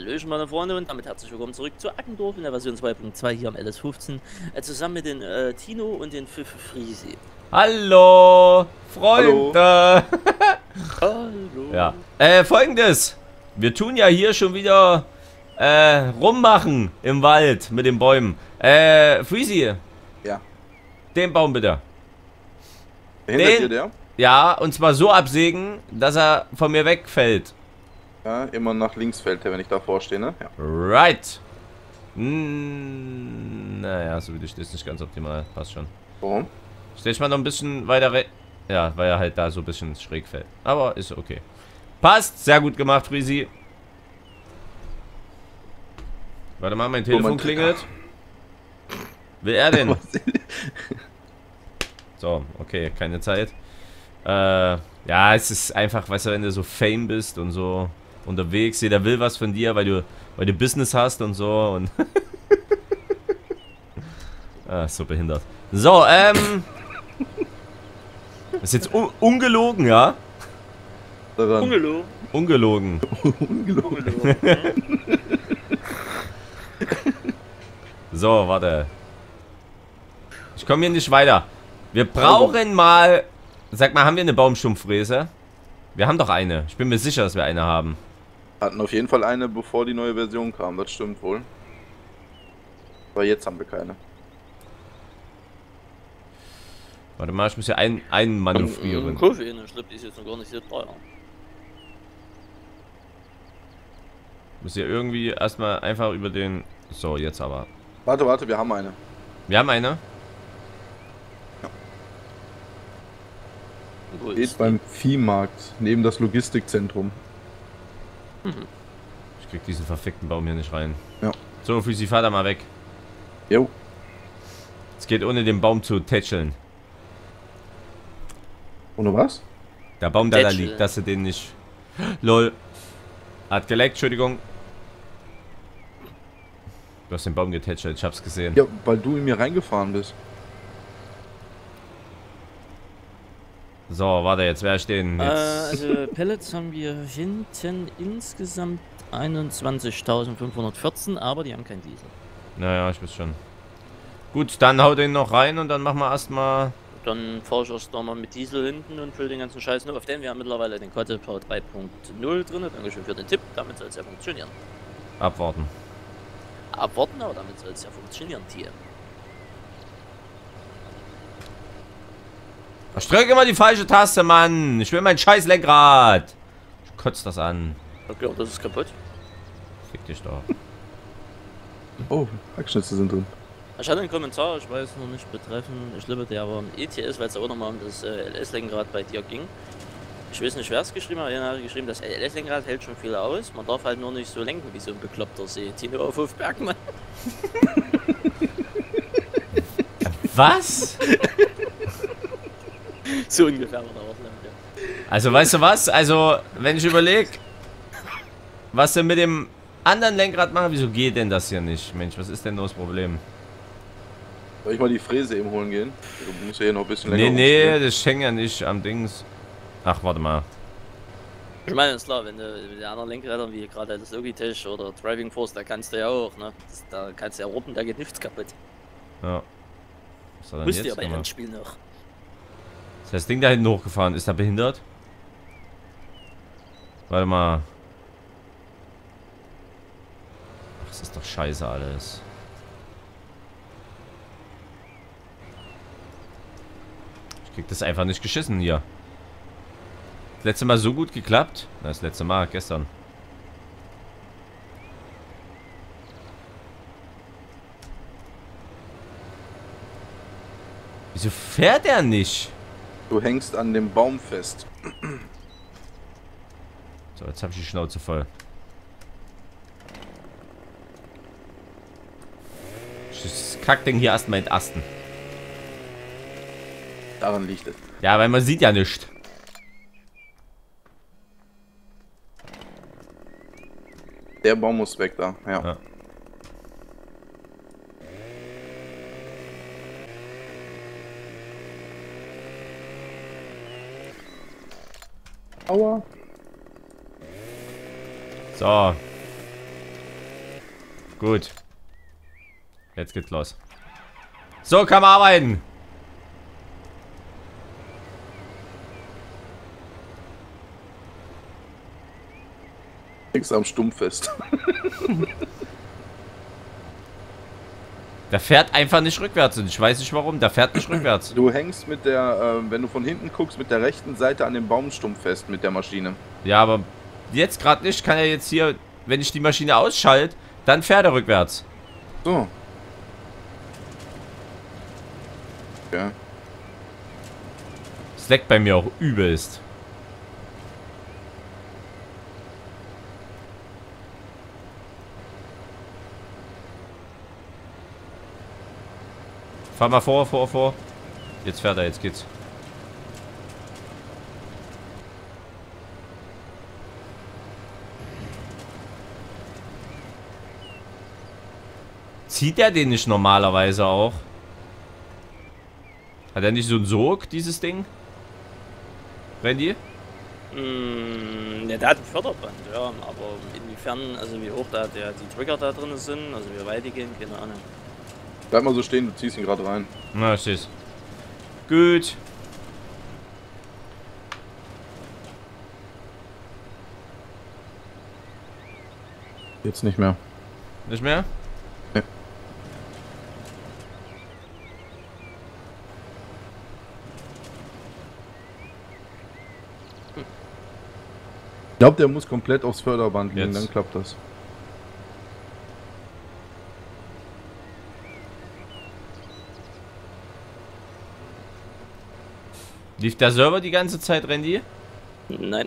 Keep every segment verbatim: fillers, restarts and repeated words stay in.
Hallöchen meine Freunde und damit herzlich willkommen zurück zu Ackendorf in der Version zwei Punkt zwei hier am L S fünfzehn. Äh, zusammen mit den äh, Tino und den Pfiff Friesi. Hallo, Freunde! Hallo. Ja. Äh, folgendes. Wir tun ja hier schon wieder äh, rummachen im Wald mit den Bäumen. Äh, Friesi. Ja. Den Baum bitte. Hinter Den- dir der? Ja, und zwar so absägen, dass er von mir wegfällt. Ja, immer nach links fällt der, wenn ich davor stehe, ne? Ja. Right. Hm, naja, so wie du stehst, nicht ganz optimal. Passt schon. Warum? Stell dich mal noch ein bisschen weiter re... Ja, weil er halt da so ein bisschen schräg fällt. Aber ist okay. Passt. Sehr gut gemacht, Friesi. Warte mal, mein Telefon mein klingelt. Will er denn? So, okay, keine Zeit. Äh, ja, es ist einfach, weißt du, wenn du so Fame bist und so unterwegs, jeder will was von dir, weil du, weil du Business hast und so und... ah, so behindert. So, ähm... ist jetzt un ungelogen, ja? Daran. Ungelogen. Ungelogen. Ungelogen. So, warte. Ich komme hier nicht weiter. Wir brauchen mal... Sag mal, haben wir eine Baumstumpffräse? Wir haben doch eine. Ich bin mir sicher, dass wir eine haben. Hatten auf jeden Fall eine, bevor die neue Version kam, das stimmt wohl. Aber jetzt haben wir keine. Warte mal, ich muss hier ein, einen manövrieren. Kurve hin, ich glaube, die ist jetzt noch gar nicht so teuer. Muss hier irgendwie erstmal einfach über den... So, jetzt aber. Warte, warte, wir haben eine. Wir haben eine. Wo Steht ist beim Viehmarkt, neben das Logistikzentrum. Ich krieg diesen verfickten Baum hier nicht rein. Ja. So, Füßi, fahr da mal weg. Jo. Es geht ohne den Baum zu tätscheln. Ohne was? Der Baum, der da Tätscheln. liegt, dass du den nicht... Lol. Hat geleckt, Entschuldigung. Du hast den Baum getätschelt, ich hab's gesehen. Ja, weil du in mir reingefahren bist. So, warte, jetzt wäre ich den. Äh, Jetzt. also Pellets haben wir hinten insgesamt einundzwanzigtausendfünfhundertvierzehn, aber die haben kein Diesel. Naja, ich weiß schon. Gut, dann hau den noch rein und dann machen wir erstmal. Dann fahre ich erst nochmal mit Diesel hinten und fülle den ganzen Scheiß nur auf den. Wir haben mittlerweile den Kottepau drei Punkt null drin. Dankeschön für den Tipp. Damit soll es ja funktionieren. Abwarten. Abwarten, aber damit soll es ja funktionieren, Tier. Ich drücke immer die falsche Taste, Mann. Ich will mein scheiß Lenkrad. Ich kotze das an. Okay, und das ist kaputt. Fick dich doch. Oh, Hackschnitze sind drin. Ich hatte einen Kommentar, ich weiß noch nicht betreffen, ich glaube der war im E T S, weil es auch nochmal um das äh, L S-Lenkrad bei dir ging. Ich weiß nicht, wer es geschrieben hat, aber er hat geschrieben, das L S-Lenkrad hält schon viel aus, man darf halt nur nicht so lenken wie so ein bekloppter See. Tino auf Hofberg, Mann. Was? So ungefähr war der Wortlaut, ja. Also, weißt du was? Also, wenn ich überlege, was wir mit dem anderen Lenkrad machen, wieso geht denn das hier nicht? Mensch, was ist denn das Problem? Soll ich mal die Fräse eben holen gehen? Du musst ja hier noch ein bisschen länger Nee, nee, rumstehen. das hängt ja nicht am Dings. Ach, warte mal. Ich meine, ist klar, wenn du mit den anderen Lenkrädern, wie gerade das Logitech oder Driving Force, da kannst du ja auch, ne? Das, da kannst du ja ruppen, da geht nichts kaputt. Ja. Was hat er denn Musst du ja jetzt bei gemacht? Rennspiel noch. Ist das Ding da hinten hochgefahren? Ist er behindert? Warte mal. Ach, das ist doch scheiße alles. Ich krieg das einfach nicht geschissen hier. Das letzte Mal so gut geklappt. Na, das letzte Mal, gestern. Wieso fährt er nicht? Du hängst an dem Baum fest. So, jetzt habe ich die Schnauze voll. Das Kackding hier erstmal entasten. Daran liegt es. Ja, weil man sieht ja nichts. Der Baum muss weg da, ja. Ja. Aua. So. Gut. Jetzt geht's los. So, kann man arbeiten. Nix am Stumpfest. Der fährt einfach nicht rückwärts und ich weiß nicht warum. Der fährt nicht rückwärts. Du hängst mit der, äh, wenn du von hinten guckst, mit der rechten Seite an dem Baumstumpf fest mit der Maschine. Ja, aber jetzt gerade nicht. Kann er jetzt hier, wenn ich die Maschine ausschalte, dann fährt er rückwärts. So. Ja. Das leckt bei mir auch übelst. Fahr mal vor, vor, vor. Jetzt fährt er, jetzt geht's. Zieht er den nicht normalerweise auch? Hat er nicht so einen Sog, dieses Ding? Randy? Mm, ne, der hat ein Förderband, ja, aber inwiefern, also wie hoch da der, die Trigger da drin sind, also wie weit die gehen, keine Ahnung. Bleib mal so stehen, du ziehst ihn gerade rein. Na, stehst. Gut. Jetzt nicht mehr. Nicht mehr? Nee. Ich glaube, der muss komplett aufs Förderband gehen, Jetzt. dann klappt das. Lief der Server die ganze Zeit, Randy? Nein.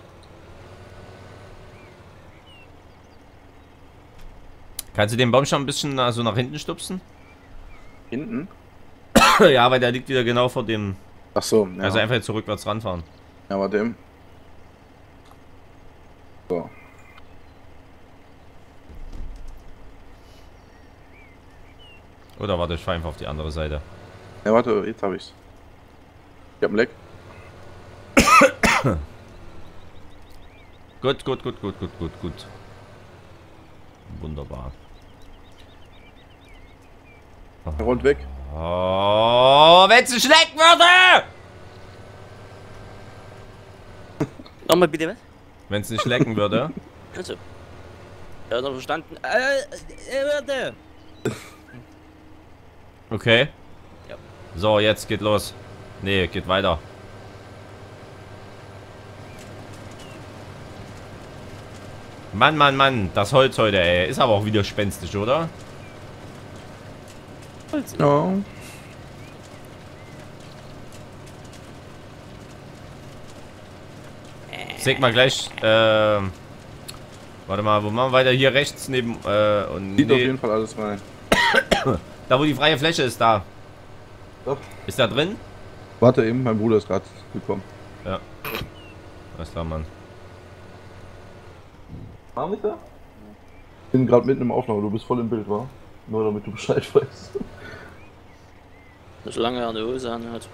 Kannst du den Baumstamm ein bisschen also nach hinten stupsen? Hinten? Ja, weil der liegt wieder genau vor dem. Ach so, ja. Also einfach jetzt so rückwärts ranfahren. Ja, warte eben. So. Oder warte, ich fahre einfach auf die andere Seite. Ja, warte, jetzt habe ich's. Ich hab einen Leck. Gut, gut, gut, gut, gut, gut, gut. Wunderbar. Er rollt weg. Oh, wenn es ein Schlecken würde! Nochmal bitte was? Wenn es nicht lecken würde. Also. Er hat noch verstanden. Äh, er würde. Okay. Ja. So, jetzt geht los. Nee, geht weiter. Mann, Mann, Mann, das Holz heute, ey. Ist aber auch wieder spenstig, oder? Ja. Säg mal gleich, ähm... Warte mal, wo machen wir weiter? Hier rechts neben, äh, und... Sieht auf nee, jeden Fall alles rein. da wo die freie Fläche ist, da. Doch. Ist da drin? Warte eben, mein Bruder ist gerade gekommen. Ja. Alles klar, Mann. War nicht da? Ich bin gerade mitten im Aufnahme, du bist voll im Bild, wa? Nur damit du Bescheid weißt. Solange er eine Hose anhat.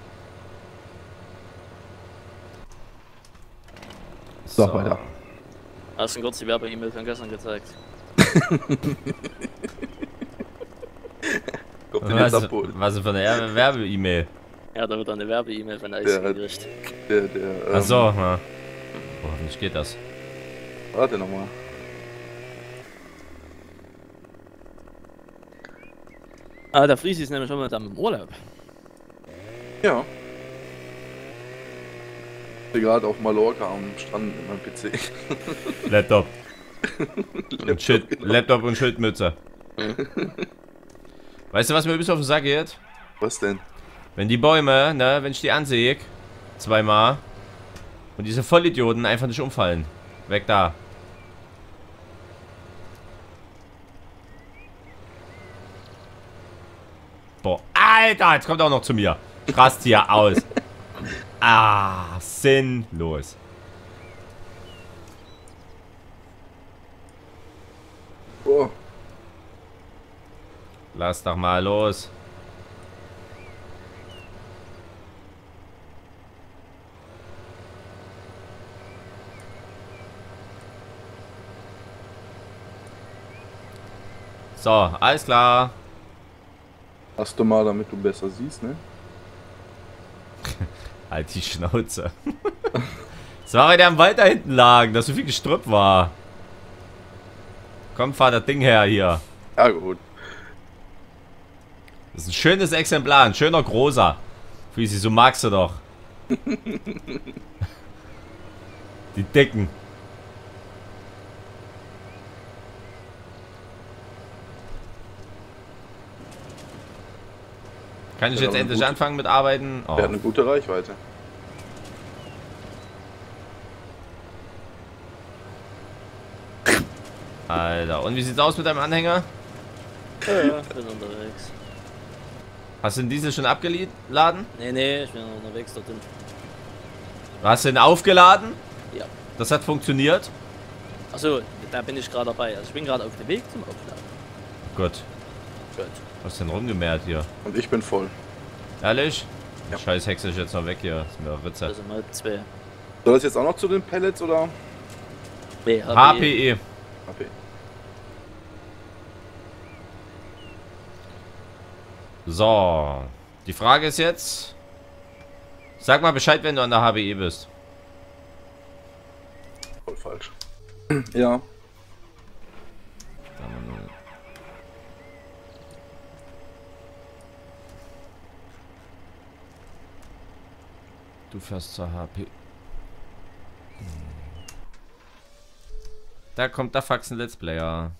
Sag weiter. Hast du kurz die Werbe-E-Mail von gestern gezeigt? Kommt den jetzt Was, abholen. was für eine Erbe- Werbe-E-Mail? Ja, da wird eine Werbe-E-Mail von Eis Der- gekriegt. Der, der, ähm, Achso, ja. Oh, hoffentlich geht das. Warte nochmal. Ah, der Friesi ist nämlich schon mal da im Urlaub. Ja. Ich bin gerade auf Mallorca am Strand mit meinem P C. Laptop. Laptop, Und Schild, genau. Laptop und Schildmütze. Weißt du, was mir ein bisschen auf den Sack geht? Was denn? Wenn die Bäume, ne, wenn ich die ansehe, zweimal, und diese Vollidioten einfach nicht umfallen. Weg da. Boah, Alter, jetzt kommt er auch noch zu mir. Rast hier aus. Ah, sinnlos. Oh. Lass doch mal los. So, alles klar. Hast du mal, damit du besser siehst, ne? Halt die Schnauze. Das war, weil der am Wald da hinten lag, dass so viel Gestrüpp war. Komm, fahr das Ding her hier. Ja, gut. Das ist ein schönes Exemplar, ein schöner großer. Wie sie, so magst du doch. Die dicken. Kann ich Ja, jetzt endlich gut. anfangen mit Arbeiten? Oh. Der hat eine gute Reichweite. Alter, und wie sieht's aus mit deinem Anhänger? Ja, ja, bin unterwegs. Hast du den Diesel schon abgeladen? Nee, nee, ich bin noch unterwegs dorthin. Hast du den aufgeladen? Ja. Das hat funktioniert? Achso, da bin ich gerade dabei. Also ich bin gerade auf dem Weg zum Aufladen. Gut. Gut. Was ist denn rumgemäht hier? Und ich bin voll. Ehrlich? Ja. Scheiß Hexe ist jetzt noch weg hier. Ist mir Ritze. Also mal zwei. Soll das jetzt auch noch zu den Pellets oder? Nee, H P E. Okay. So. Die Frage ist jetzt. Sag mal Bescheid, wenn du an der H B E bist. Voll falsch. Ja. Du fährst zur H P. Da kommt der Faxen Let's Player.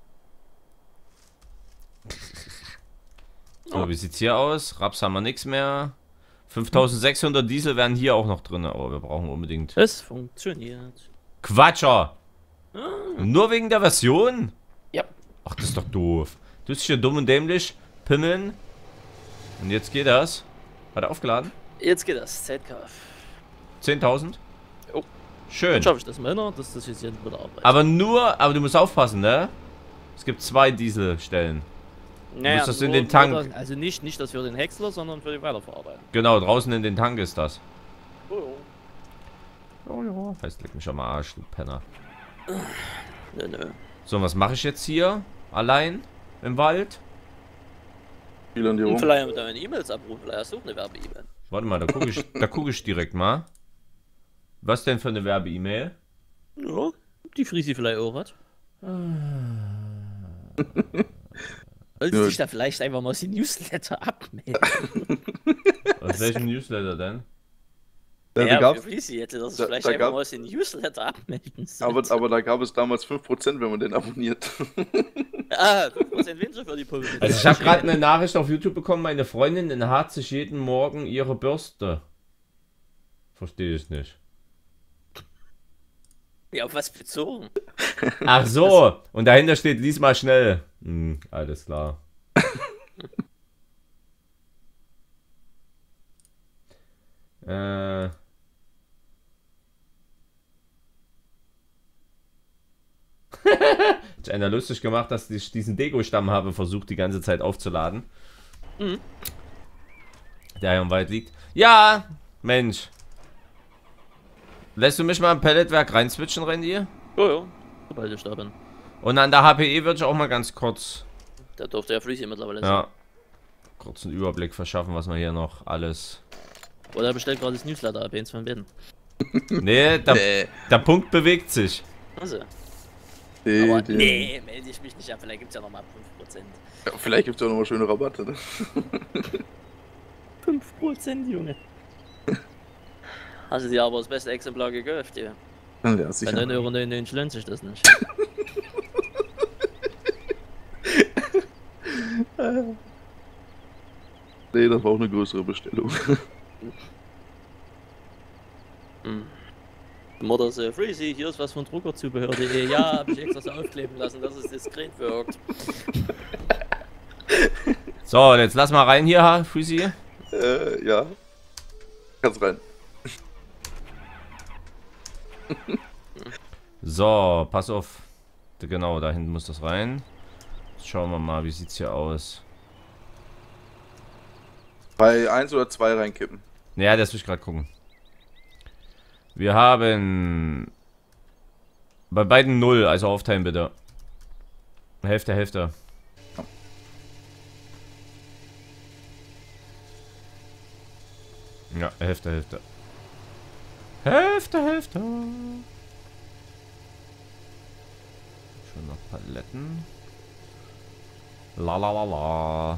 So, wie sieht's hier aus? Raps haben wir nichts mehr. fünftausendsechshundert Diesel wären hier auch noch drin, aber wir brauchen unbedingt. Es funktioniert. Quatscher! Nur wegen der Version? Ja. Ach, das ist doch doof. Du bist hier dumm und dämlich. Pimmeln. Und jetzt geht das. Hat er aufgeladen? Jetzt geht das. Z K. zehntausend? Jo. Schön. Dann schaffe ich das mal hin, dass das jetzt hier mit der Arbeit. Aber nur, aber du musst aufpassen, ne? Es gibt zwei Dieselstellen. naja, musst das in nur- den Tank. nur das- Also nicht, nicht das für den Häcksler, sondern für die Weiterverarbeitung. Genau, draußen in den Tank ist das. Oh, oh. Oh ja. Heißt, leck mich am Arsch, du Penner. Nö, nö. So, und was mache ich jetzt hier? Allein? Im Wald? Viel an dir Und rum. vielleicht mit deinen E-Mails abrufen, vielleicht hast du auch eine Werbe-E-Mail. Warte mal, da gucke ich, da guck ich direkt mal. Was denn für eine Werbe-E-Mail? Ja, die Frisi vielleicht auch hat. Sollst du Ja. dich da vielleicht einfach mal aus dem Newsletter abmelden? Aus welchem Newsletter denn? Ja, Ja, da gab, für Frisi hätte das da- vielleicht da einfach gab- mal aus dem Newsletter abmelden sollen. aber, aber da gab es damals fünf Prozent, wenn man den abonniert. Ah, fünf Prozent weniger für die Pulver. Also ich habe gerade eine Nachricht auf YouTube bekommen, meine Freundin enthaart sich jeden Morgen ihre Bürste. Verstehe ich nicht. Ja, auf was bezogen? Ach so, und dahinter steht, lies mal schnell. Hm, alles klar. äh... Hat einer lustig gemacht, dass ich diesen Deko-Stamm habe versucht, die ganze Zeit aufzuladen. Mhm. Der hier im Wald liegt. Ja, Mensch. Lässt du mich mal im Pelletwerk reinswitchen, Randy? Oh ja, sobald ich da bin. Und an der H P E würde ich auch mal ganz kurz, Da durfte ja Frisi mittlerweile sein. ja, kurz einen Überblick verschaffen, was wir hier noch alles... Oder er bestellt gerade das Newsletter ab, eins von beiden. Nee, der, Nee. der Punkt bewegt sich. Also. Die, Aber die, nee, melde ich mich nicht ab, vielleicht gibt es ja nochmal fünf Prozent. ja, vielleicht gibt es ja nochmal schöne Rabatte. Ne? fünf Prozent, Junge. Hast du dir aber das beste Exemplar gekauft, ja. Ja, Bei sicher. neun Euro neunundneunzig lohnt sich das nicht. Nee, das war auch eine größere Bestellung. Hm. Mutter so, Freezy, hier ist was von Druckerzubehör.de. Ja, hab ich extra so aufkleben lassen, dass es diskret wirkt. So, jetzt lass mal rein hier, Freezy. äh, ja. Kannst rein. So, pass auf. Genau, da hinten muss das rein. Jetzt schauen wir mal, wie sieht's hier aus. Bei eins oder zwei reinkippen. Ja, das will ich gerade gucken. Wir haben bei beiden null, also aufteilen bitte. Hälfte, Hälfte. Ja, Hälfte, Hälfte. Hälfte, Hälfte. Schon noch Paletten. La la la la.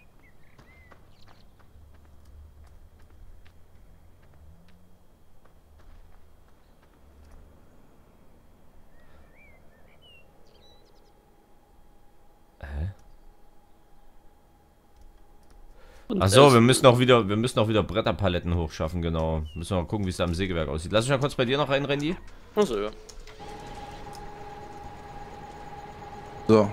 Achso, wir müssen auch wieder, wir müssen auch wieder Bretterpaletten hochschaffen, genau. Müssen wir mal gucken, wie es da im Sägewerk aussieht. Lass mich mal kurz bei dir noch rein, Randy. Achso, ja. So.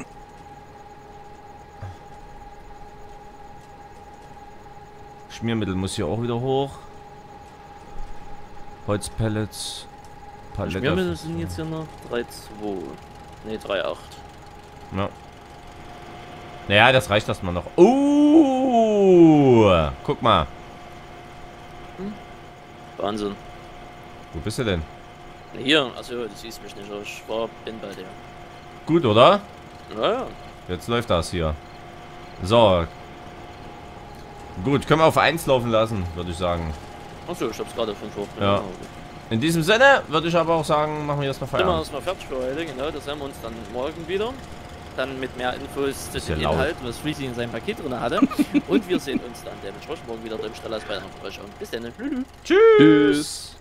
Schmiermittel muss hier auch wieder hoch. Holzpellets. Palette. Schmiermittel sind jetzt hier noch drei zwei. Ne, drei acht. Ja. Naja, das reicht erstmal noch. Uh, guck mal. Hm? Wahnsinn. Wo bist du denn? Hier, also du siehst mich nicht, ich war, bin bei dir. Gut, oder? Naja. Jetzt läuft das hier. So. Gut, können wir auf eins laufen lassen, würde ich sagen. Achso, ich hab's gerade fünf hoch. Ja. In diesem Sinne würde ich aber auch sagen, machen wir erstmal Sind wir Feierabend. erstmal fertig für heute, genau, das sehen wir uns dann morgen wieder. Dann mit mehr Infos zu Ist ja dem laut. Inhalt, was Freezy in seinem Paket drin hatte. Und wir sehen uns dann dementsprechend morgen wieder im Stellers bei einer Besprechung. Bis dann. Tschüss. Tschüss.